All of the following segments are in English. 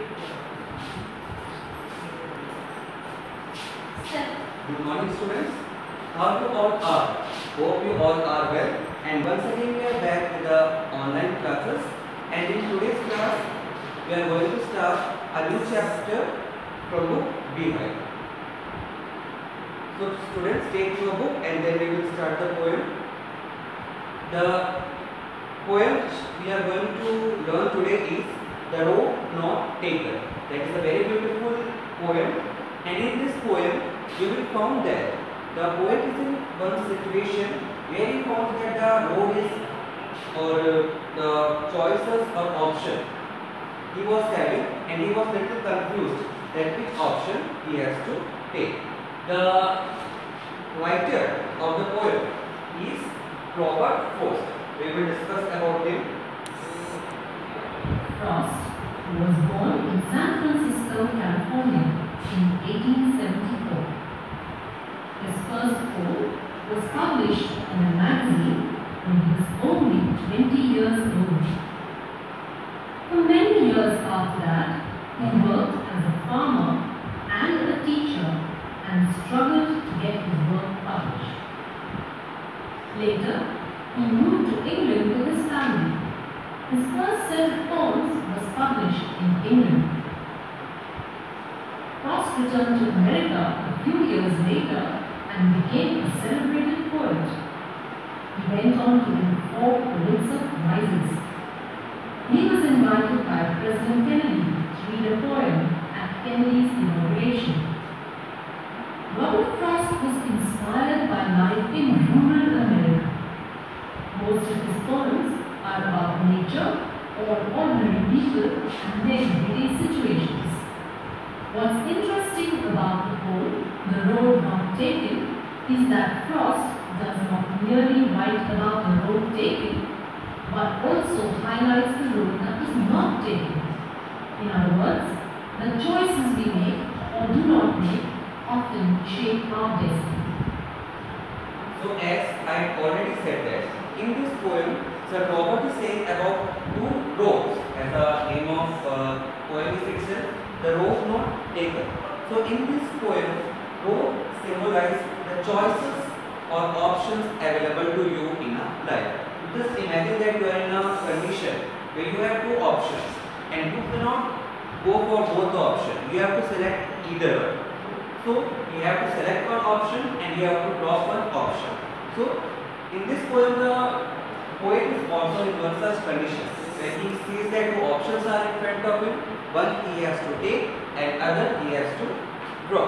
Good morning, students. How you all are? Hope you all are well. And once again we are back with the online classes. And in today's class, we are going to start a new chapter from book Beehive. So students, take your book and then we will start the poem. The poem we are going to learn today is The Road Not Taken. That is a very beautiful poem. And in this poem, you will find that the poet is in one situation where he found that the road is or the choices or option he was having, and he was little confused that which option he has to take. The writer of the poem is Robert Frost. We will discuss about him. Frost was born in San Francisco, California in 1874. His first poem was published in a magazine when he was only 20 years old. For many years after that, he worked as a farmer and a teacher and struggled to get his work published. Later, he moved to England with his family. His first set of poems was published in England. Frost returned to America a few years later and became a celebrated poet. He went on to win 4 Pulitzer Prizes. He was invited by President Kennedy to read a poem at Kennedy's inauguration. Robert Frost was inspired by life in rural America. Most of his poems are about nature or ordinary people and their everyday situations. What's interesting about the poem, The Road Not Taken, is that Frost does not merely write about the road taken, but also highlights the road that was not taken. In other words, the choices we make or do not make often shape our destiny. So as I already said that in this poem, Sir Robert is saying about 2 roads, as the name of poem is itself, the road not taken. So in this poem, road symbolizes the choices or options available to you in a life. Just imagine that you are in a condition where you have 2 options and you cannot go for both the options. You have to select either one. So you have to select one option and you have to drop one option. So in this poem, the poet is also in one such condition where he sees that 2 options are in front of him. One he has to take and other he has to drop.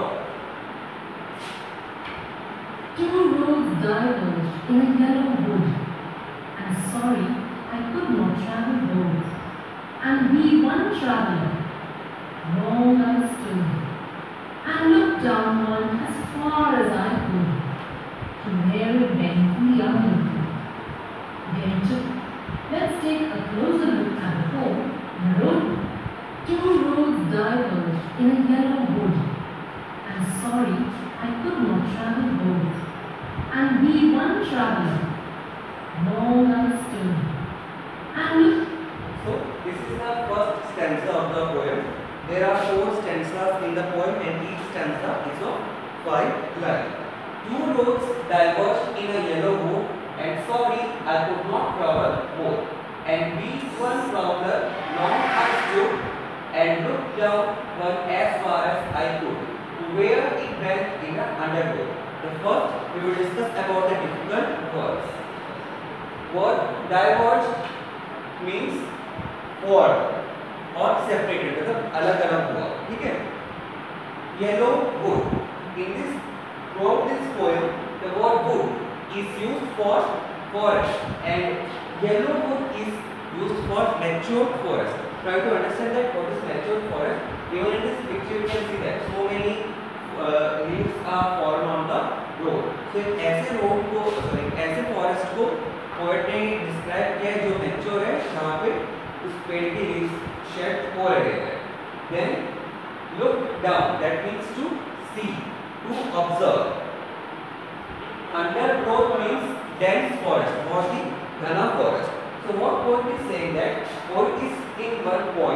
2 roads diverged in a yellow wood, and sorry I could not travel both. And we one traveller, long I stood, and looked downward as far as I could, to where it bent beyond. Then took, let's take a closer look at the poem, The Road. 2 roads diverged in a yellow wood, and sorry I could not travel both. And we one traveller, long I stood, and looked. So this is the first stanza of the poem. There are 4 stanzas in the poem and each stanza is of 5 lines. 2 roads diverged in a yellow wood, and sorry I could not travel both. And we one traveller, long I stood, and looked down one as far as I could, to where it went in the undergrowth. The first we will discuss about the difficult words. Word diverged means forward or separated, मतलब अलग-अलग हुआ, ठीक है? Yellow wood. In this throughout this poem, the word wood is used for forest, and yellow wood is used for mature forest. Try to understand that what is mature forest. Even in this picture you can see that so many leaves are fallen on the road. So ऐसे road को ऐसे forest को poet ने describe किया है जो mature है, जहाँ पे उस पेड़ की leaves shed हो रहे हैं. Then look down, that means to see, to observe. Undergrowth means dense forest, बहुत ही घना forest. So what poet is saying that poet is in one point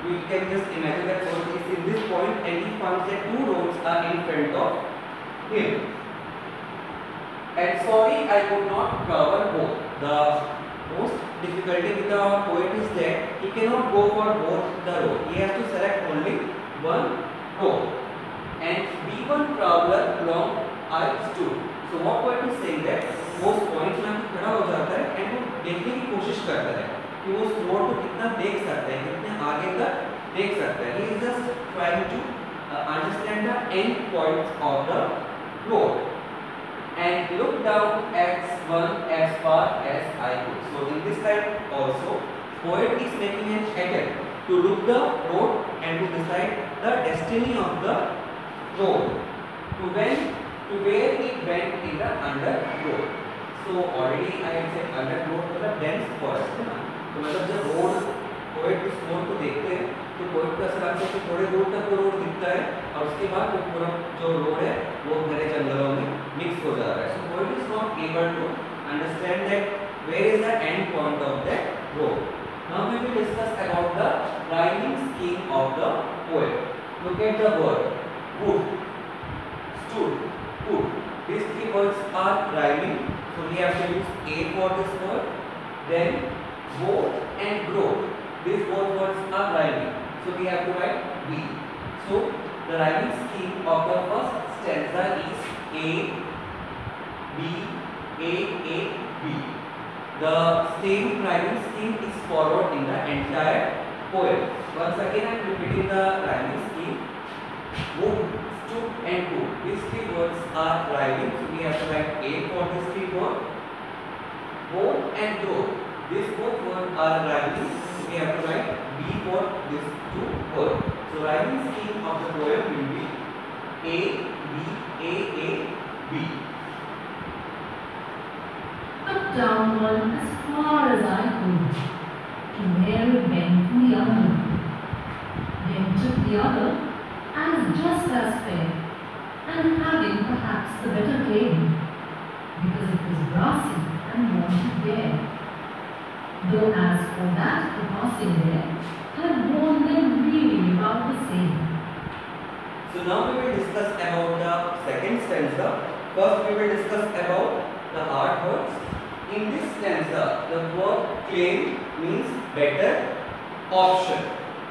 we can just imagine that poet is in this point and he finds that two roads are in front of him. And sorry, I could not cover both. The most difficulty with the poet is that he cannot go for both the road. He has to select only one road. And B1 traveler long I stood. So what poet is saying that वो उस point में खड़ा हो जाता है and वो देखने की कोशिश करता है कि वो उस रोड को कितना देख सकता है, कितने आगे तक देख सकता है. He is just trying to understand the end points of the road and look down at one as far as I could. So in this type also, poet is making an attempt to look the road and to decide the destiny of the road to where it went in the under road. So already I had said under road मतलब dense forest है ना. तो मतलब जब road poet उस road को देखते हैं तो पोएट को ऐसा लगता है कि थोड़े दूर तक वो रोड दिखता है और उसके बाद वो पूरा जो रोड है वो घने जंगलों में मिक्स हो जा रहा है. So poet is not able to understand that where is the end point of that road. Now we will discuss about the rhyming scheme of the poem. Look at the word wood, stood, put. These three words are rhyming. So we have to use A for this word. Then both and growth. These both words are rhyming. So we have to write B. So the rhyming scheme of the first stanza is A, B, A, B. The same rhyming scheme is followed in the entire poem. Once again I am repeating the rhyming scheme. Wood, stood and put. These three words are rhyming. So we have to write A for this three words. Both and growth. These both words are rhyming. So we have to write B for these two words. So rhyming scheme of the poem will be A, B, B. Looked down one as far as I could, to where it went the other. Then took the other as just as fair, and having perhaps the better claim, because it was brassy and wanted wear. Though as for that the passing there, had worn them really about the same. So now we will discuss about the second stanza. First we will discuss about the hard words. In this stanza, the word claim means better option.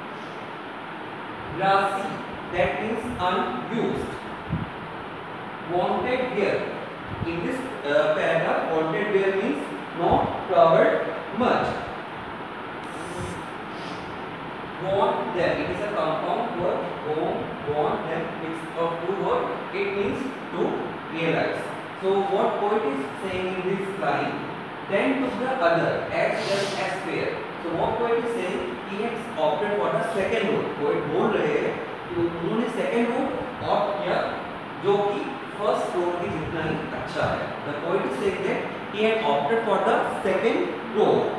Grassy, that means unused. Wanted here. In this paragraph, wanted here means not covered much. Want them, it is a compound word. Want them, mix of two words. It means to realize. So what poet is saying in this line? Then took the other as just as fair. So what poet is saying? He has opted for the second road. Poet बोल रहे हैं कि उन्होंने second road opt किया जो कि first road की जितना ही अच्छा है. The poet is saying that he had opted for the second road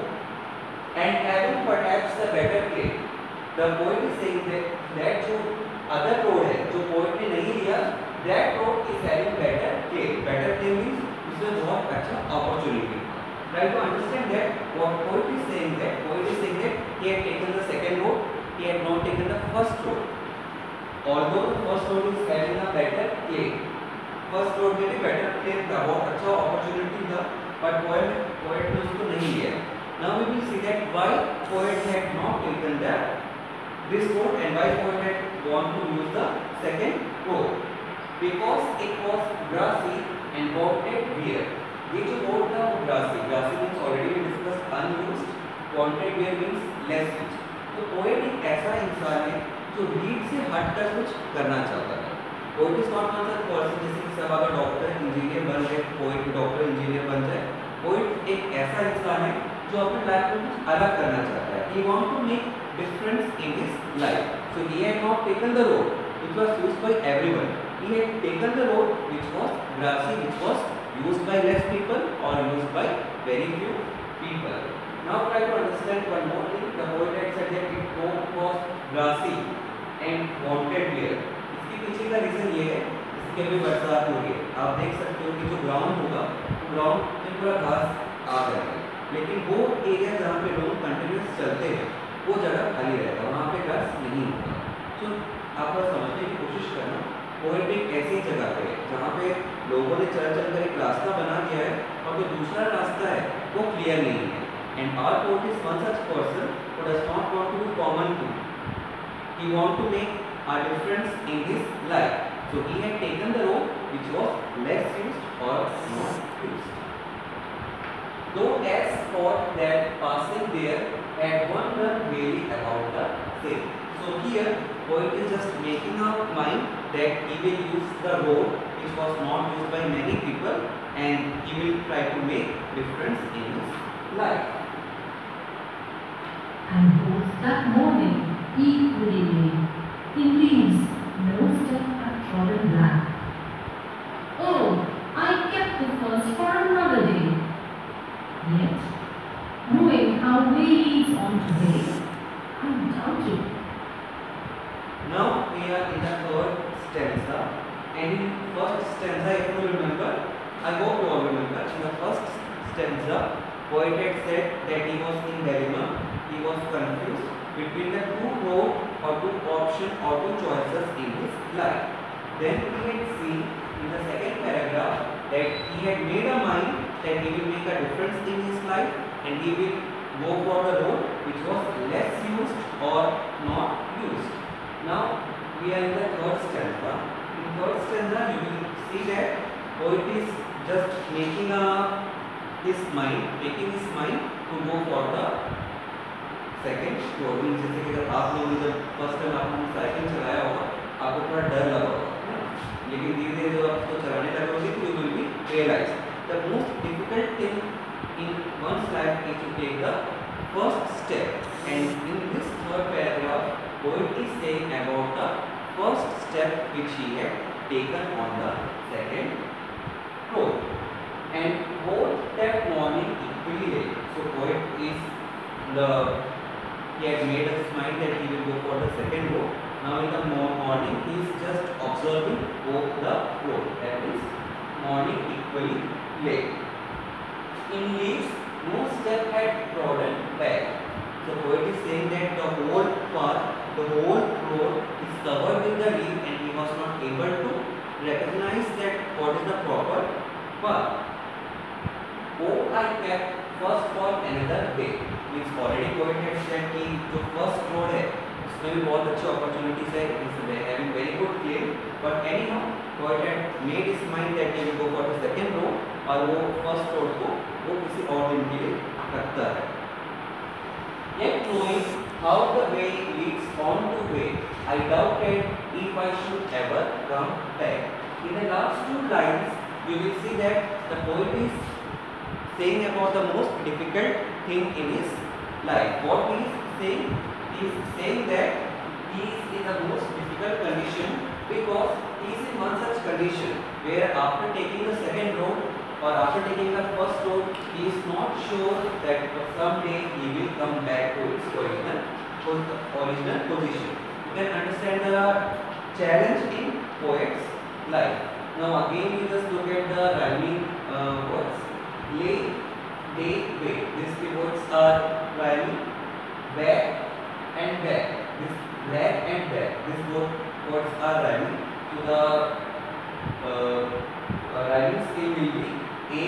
and having perhaps the better claim. The poet is saying that जो other road है जो poet ने नहीं लिया, that road is having better claim. Better claim means उसमें बहुत अच्छा opportunity. Try to understand that what poet is saying that he had taken the second road, he had not taken the first road. Although the first road is having a better claim, first road में भी better claim था, बहुत अच्छा opportunity था, but poet ने उसको नहीं लिया. Now we will see that why poet had not taken this road and why poet had gone to use the second road. Because it was grassy and wanted wear. ये जो road था वो grassy means already we discuss unused, wanted wear means less used. तो poet एक ऐसा इंसान है जो रीड से हटकर कुछ करना चाहता है. Poet is not one person जैसे कि सब अगर डॉक्टर इंजीनियर बन गए, पोएट डॉक्टर इंजीनियर बन जाए. पोएट एक ऐसा इंसान है जो अपने लाइफ में कुछ अलग करना चाहता है. He want to make difference in his life. So he had not taken the road which was used by everyone. He had taken the road which was grassy, which was used by less people or used by very few people. Now try to understand one more thing. The poet had said that it was grassy and wanted wear. इसके पीछे का reason ये है, इसके भी बरसात हो रही है. आप देख सकते हो कि जो ग्राउंड होगा, ग्राउंड में पूरा घास आ जाएगा, लेकिन वो एरिया जहाँ पे लोग कंटिन्यूस चलते हैं वो जगह खाली रहेगा, वहाँ पे क्लास नहीं होगा। तो आप लोग समझने की कोशिश करना, पोएट एक ऐसी जगह पे जहाँ पे लोगों ने चल चल कर एक रास्ता बना दिया है और जो दूसरा रास्ता है वो क्लियर नहीं है। And our poet is one such person who does not want to do common thing, he want to make a difference in his life. So he had taken the road which was less used or not used. Though as thought that passing there had wondered really about the same. So here poet is just making up mind that he will use the road which was not used by many people and he will try to make difference in his life. And both that morning equally late. In leaves, no step had trodden black. Oh, I kept the first for another day. Yet, knowing how way leads on today, I doubted. Now we are in the third stanza, and in first stanza, if you remember, I hope you all remember, in the first stanza, poet had said that he was in dilemma, he was confused between the two roads or two options or two choices in his life. Then we had seen in the second paragraph that he had made a mind that he will make a difference in his life and he will go for the road which was less used or not used. Now we are in the third stanza. In third stanza you will see that poet is just making his mind to go for the second road. जैसे कि अगर आप लोगों ने जब first time आपने cycle चलाया होगा आपको थोड़ा डर लगा होगा, लेकिन धीरे धीरे जब आप उसको चलाने लगोगे तो you will be realize the most difficult thing in one's life is to take the first step. And in this third paragraph poet is saying about the first step which he had taken on the second road and both that morning equally late. So poet is he had made up his mind that he will go for the second road. Now in the morning he is just observing both the road, that is morning equally late. In leaves no step had trodden back. So poet is saying that the whole path, the whole road is covered with the leaf and he was not able to recognize that what is the proper path. Oh, I kept first for another day. Means already poet had said कि जो first road है उसमें भी बहुत अच्छी opportunities है, is having very good claim, but anyhow poet had made his mind that he will go for the second road और वो फर्स्ट रोड को वो किसी और दिन के लिए रखता है। Yet knowing how the way leads on to way, I doubted if I should ever come back. In the last two lines, you will see that the poet is saying about the most difficult thing in his life. What he is saying? He is saying that he is in the most difficult condition because he is in one such condition where after taking the second road or after taking the first road, he is not sure that someday he will come back to its original position. You can understand the challenge in poet's life. Now again we just look at the rhyming words. Lay, day, wait. These three words are rhyming. Back and back. This back and back. These both words are rhyming. So the rhyming scheme will be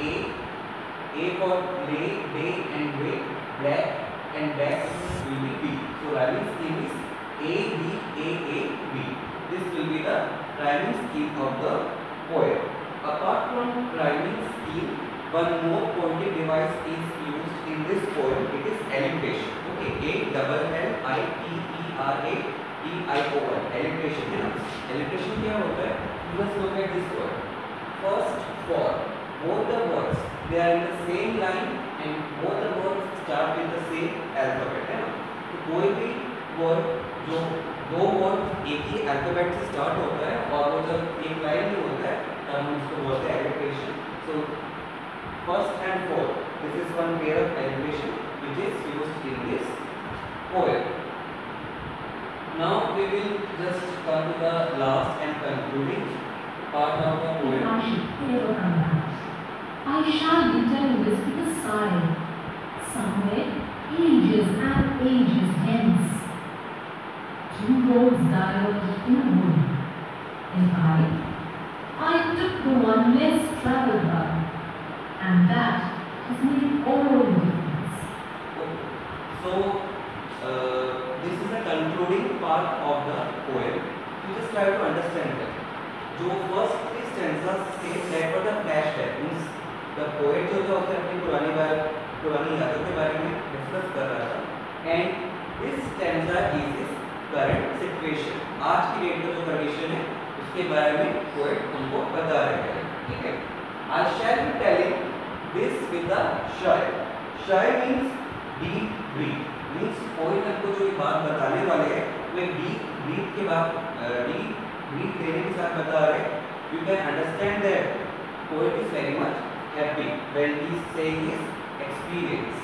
A for lay, day and wait. Back and back will be B. So rhyming scheme is A, B, A, B. This will be the rhyming scheme of the poet. Apart from rhyming scheme, one more poetic device is used in this poem. It is alliteration. Okay, A-double-L-I-T-E-R-A-T-I-O-N. Alliteration है ना? Alliteration क्या होता है? Let's look at this word. First, for both the words they are in the same line and both the words start with the same alphabet है ना? तो कोई भी word जो दो वर्ड एक ही अल्फाबेट से स्टार्ट होता है और वो जब एक लाइन में होता है तब हम इसको बोलते हैं alliteration. So first and fourth, this is one pair of alliteration which is used in this poem. Now we will just come to the last and concluding part of the poem. I should never come back. I shall be telling this with a sigh. Somewhere ages and ages hence. Two roads diverged in a wood, and I took the one less traveled by, and that has made all the difference. So, this is the concluding part of the poem. You just try to understand that. जो first three stanzas थे, that were the flashback, means the poet जो अपनी पुरानी यादों के बारे में discuss कर रहा था, and this stanza is his current situation. आज की डेट में जो कंडीशन है उसके बारे में पोएट हमको बता रहे हैं, ठीक है. I shall be telling this with a shy. Shy means deep breath. Means poet हमको जो बात बताने वाले हैं वो डीप ब्रीथ के बाद डीप ब्रीथ लेने के साथ बता रहे हैं. You can understand that poet is very much happy when he is saying his experience.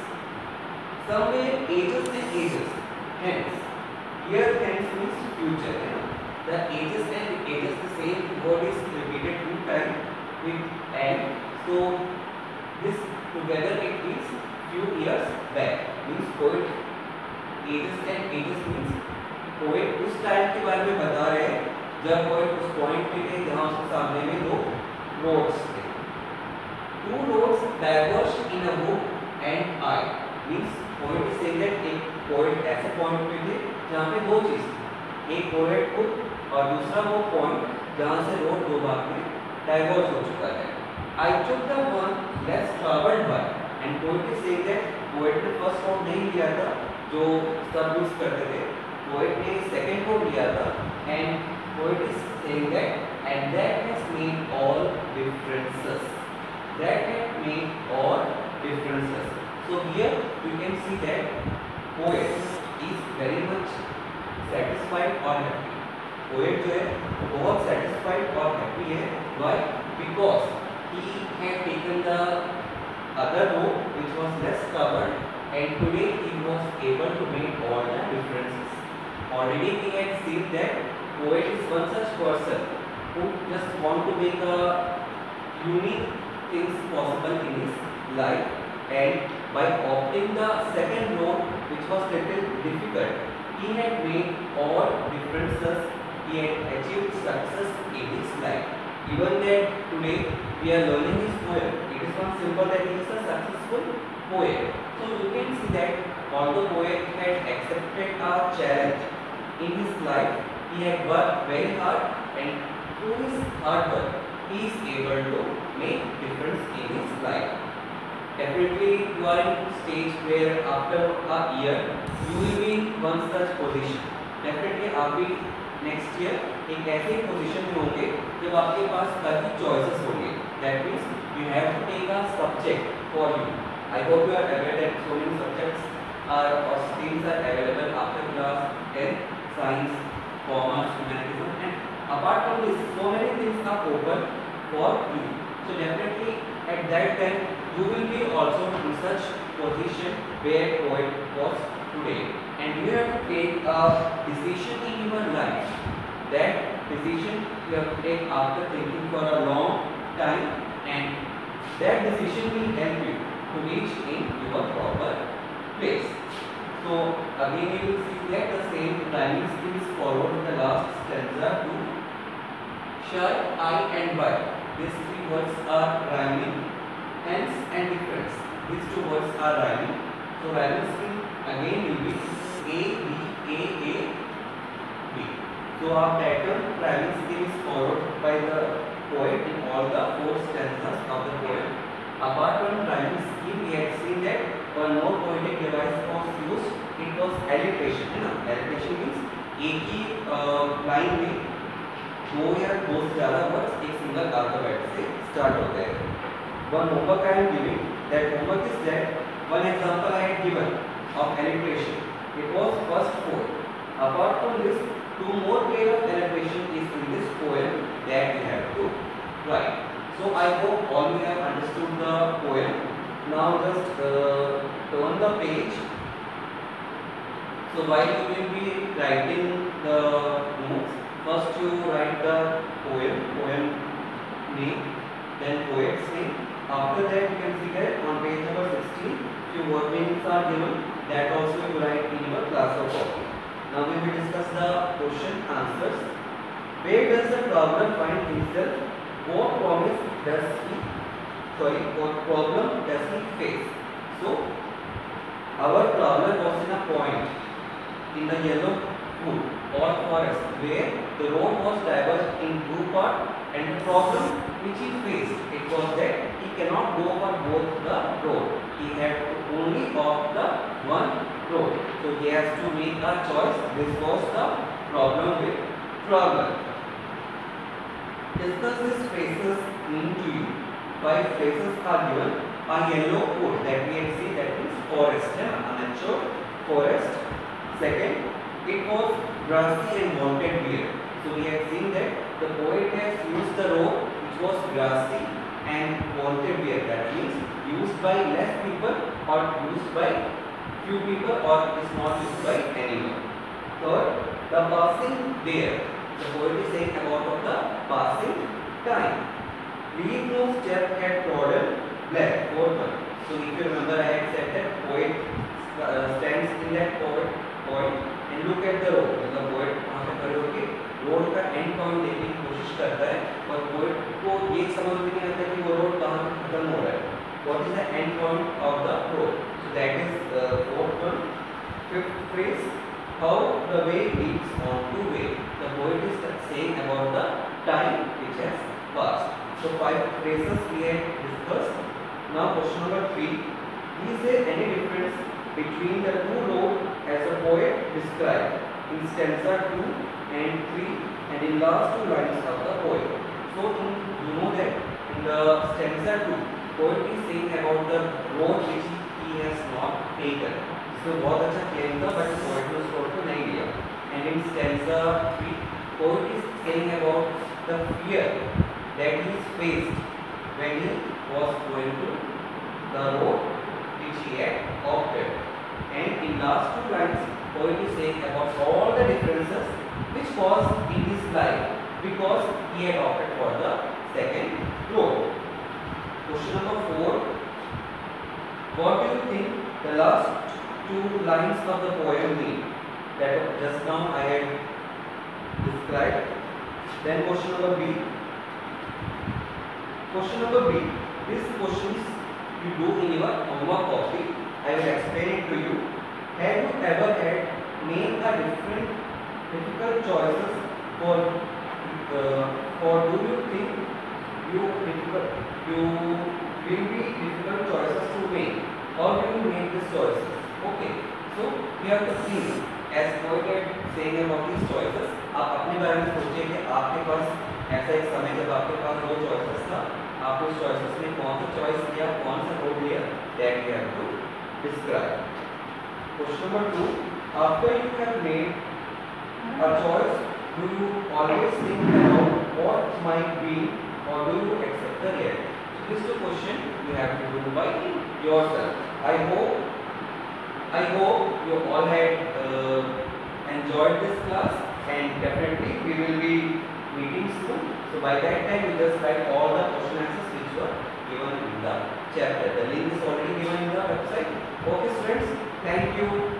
Somewhere ages and ages, hence here hence means future, है ना. The ages and ages, the same word is repeated two time with and, so this together it means few years back. Means poet ages and ages means poet उस time के बारे में बता रहे हैं जब poet उस पॉइंट पे थे जहाँ उसके सामने में दो roads थे. Two roads diverged in a wood and I, means poet is saying that एक poet ऐसे पॉइंट पे थे जहाँ पे दो चीज थी, एक poet खुद और दूसरा वो पॉइंट जहाँ से रोड दो भाग में डाइवर्ज हो चुका है. I took the one less traveled by, and poet is saying that poet ने फर्स्ट रोड नहीं लिया था जो सब यूज करते थे, poet ने सेकंड रोड लिया था, and poet is saying that and that has made all differences. That has made all differences. So here you can see that poet is very much satisfied or happy. Poet जो है बहुत satisfied और happy है. Why? Because he had taken the other road which was less covered, and today he was able to make all the differences. Already we had seen that poet is one such person who just want to make a unique things possible in his life, and by opting the second road which was little difficult, he had made all differences. He had achieved success in his life. Even that today we are learning his poem, it is not simple that he is a successful poet. So you can see that although poet had accepted a challenge in his life, he had worked very hard, and through his hard work he is able to make difference in his life. Definitely you are in stage where after a year you will be in one such position. Definitely आप भी next year एक ऐसे position में होंगे जब आपके पास काफी choices होंगे. That means you have to take a subject for you. I hope you are aware that so many subjects are or streams are available after class 10, science, commerce, humanities, and apart from this so many things are open for you. So definitely at that time you will be also in such position where poet was today, and you have to take a decision in your life. That decision you have to take after thinking for a long time, and that decision will help you to reach in your proper place. So again you will see that the same rhyming scheme is followed in the last stanza too. Shy, I and by, these three words are rhyming. Hence and difference, these two words are rhyming. So rhyming scheme again will be A B A A B. So our pattern rhyming scheme is followed by the poet in all the 4 stanzas of the poem. Apart from rhyming scheme, we had seen that one more poetic device was used. It was alliteration. है ना? Alliteration means एक ही line में दो या दो से ज़्यादा words एक सिंगल अल्फाबेट से स्टार्ट होते हैं. One homework I am giving, that homework is that one example I had given of alliteration. It was first 4. Apart from this, 2 more pairs of alliteration is in this poem that we have to write. So I hope all you have understood the poem. Now just turn the page. So while you will be writing the notes, first you write the poem name, then poet's name. After that you can see that on page number 16 few word meanings are given. That also you write in your class or copy. Now we will discuss the question answers. Where does the traveler find himself? What problem does he face? So our traveler was in a point in the yellow wood or forest where the road was diverged in two parts, and the problem which he faced, it was that he cannot go over both the road. He had to only opt the one road. So he has to make a choice. This was the problem with traveler. Discuss these phrases mean to you. 5 phrases are given. A yellow wood, that we have seen, that is forest, a mature forest. Second, it was grassy and wanted beer. So we have seen that the poet has used the road which was grassy and wanted beer. That means used by less people or used by few people or is not used by anyone. Third, the passing there. The poet is saying about of the passing time. Leave no step had trodden black. Fourth one. So if you remember, I had said that poet stands in that point and look at the road. The poet वहाँ पे खड़े होकर road का and point देखने की कोशिश करता है, और पोएट को ये समझ में नहीं आता कि वो रोड कहाँ पे खत्म हो रहा है. What is the end point of the road? So that is fourth one. Fifth phrase, how the way leads on to way. The poet is saying about the time which has passed. So 5 phrases we have discussed. Now question number 3. Is there any difference between the two roads as the poet described in stanza 2 and 3 and in last 2 lines of the poem? So you know that in the stanza 2, poet is saying about the road which he has not taken. So बहुत अच्छा claim था, but poet ने उसको तो नहीं लिया. And in stanza 3, poet is saying about the fear that he faced when he was going to the road which he had opted. And in last 2 lines, poet is saying about all the differences which was in his life because he had opted for the second road. Question number 4. What do you think the last 2 lines of the poem mean? That just now I had described. Then question number B. Question number B. These questions you do in your homework copy. I will explain it to you. Have you ever had made a difficult choices for do you think you will be difficult choices to make? How do you make these choices? Okay. So you have to think as poet is saying about these choices. आप अपने बारे में सोचिए कि आपके पास ऐसा एक समय जब आपके पास 2 choices था, आप उस choices में कौन सा choice लिया, कौन सा road लिया, that you have to describe. Question number 2. After you have made a choice, do you always think about what might be, or do you accept the reality? So this is the question you have to do by yourself. I hope you all had enjoyed this class, and definitely we will be meeting soon. So by that time you just write all the question answers which were given in the chapter. The link is already given in the website. Okay students, thank you.